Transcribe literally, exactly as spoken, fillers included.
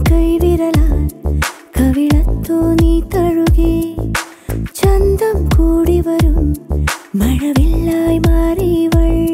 കൈവിരലാൽ കവിളത്തു നീ തഴുകി ചന്തം കൂടി വരും മഴവില്ലായി മാറിവൾ